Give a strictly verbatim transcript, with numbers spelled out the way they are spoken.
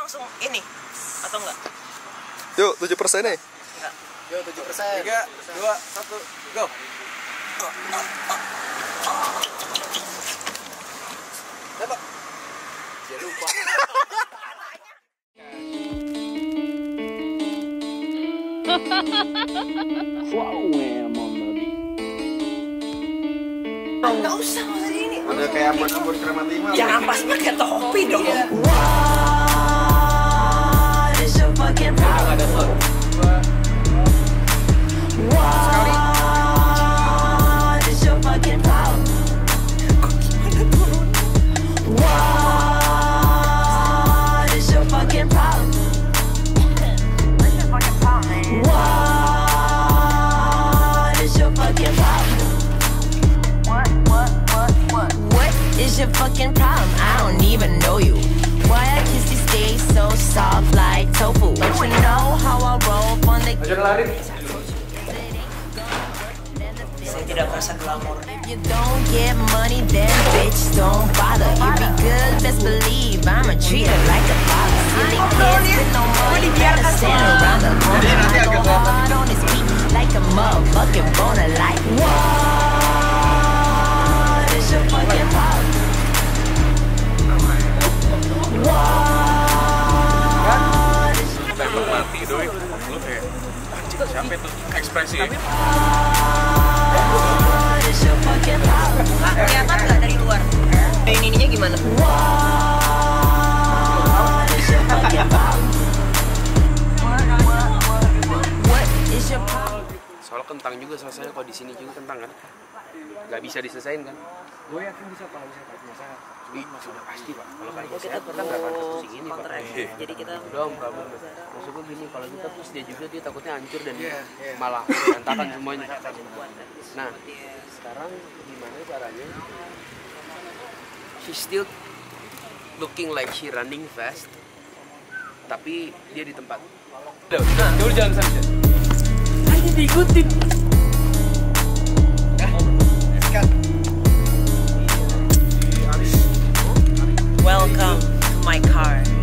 langsung ini atau enggak? Yuk, tujuh persen nih. Enggak. Yuk, tujuh persen. tiga, dua, satu, go. Dapat. Jangan lupa. Enggak usah, enggak usah ini. Ada kayak ambon-ambon keramat lima. Jangan pas pakai topi dong. Nggak ada slot. Sekali. Your fucking problem, I don't even know you. Why I kiss you stay so soft like tofu? But you know how I roll on the. Saya tidak merasa glamor. If you don't get money, then bitch don't bother. You be good, best believe I'ma treat her like a father. Silly kids with no money, better stand around the corner. I go hard on his feet like a motherfucking boner. Like what is your fucking problem? Mati doi, lu kayak siapa itu ekspresi? Nggak kelihatan nggak dari luar? Ini ininya gimana? Soalnya kentang juga selesainya kalau di sini juga kentang kan, nggak bisa diselesain kan? Gue yakin bisa kalau bisa pakai masalah. Ini sudah pasti pak. Kalau kayak Oh, kita saya perlu nggak akan pusing ini pak. counter action. Jadi kita Dong problem. Maksud gue gini, kalau kita push dia juga dia takutnya hancur dan Iya, iya. malah berantakan semuanya. buat Nah, sekarang gimana caranya? She still looking like she running fast, tapi dia di tempat. Udah, udah, udah jalan sana. Hanya diikutin. welcome to my car.